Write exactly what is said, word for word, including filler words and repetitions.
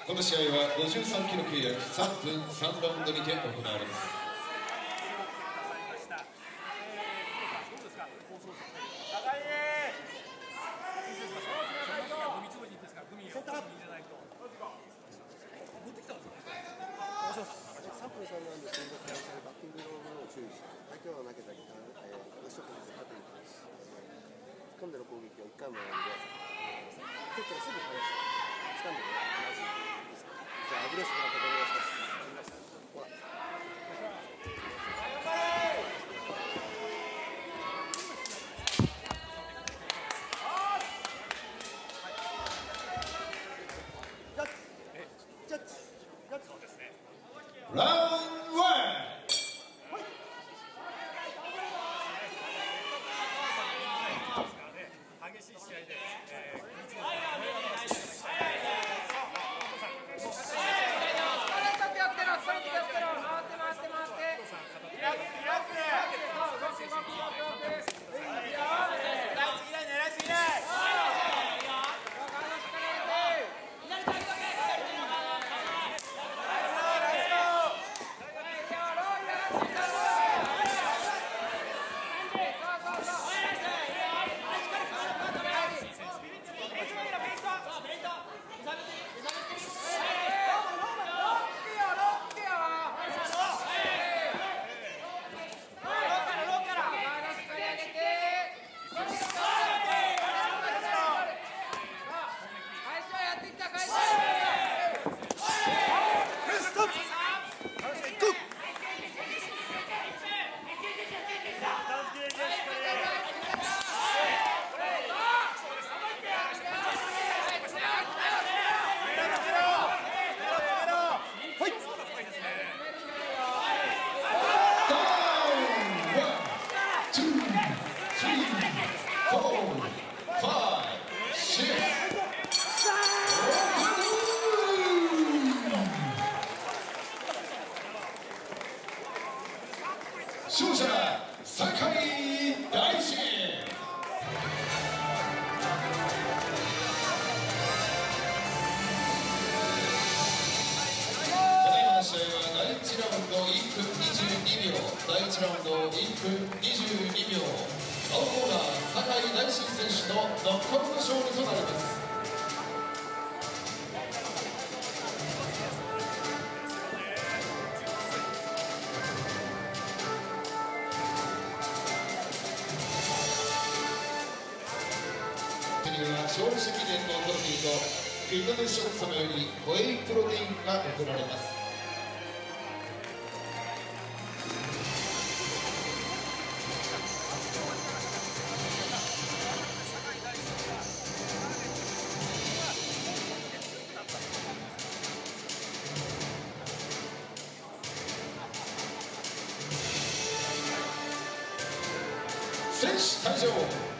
この試合はごじゅうさんキロ級約さんぷんさんラウンドにて行われます。 さんぷんさんなんで、そのバッティングのものを注意して、相手は投げたり、えー、足を組んで縦に飛ばす。掴んでの攻撃をいっかいもやんで、蹴ったらすぐ返す。掴んでね、同じです。じゃあ、アグレッシブなことお願いします。ほら。ジャッジ。ジャッジ。そうですね。 ラウンドワン。 激しい試合で、えー勝者酒井大志。ただいまの試合はだいいちラウンドいっぷんにじゅうにびょう、だいいちラウンドいっぷんにじゅうにびょう、青コーナー酒井大志選手のノックアウト勝利となります。勝利者記念のトロフィーとフィットネスショップ様よりホエイプロテインが贈られます。選手退場。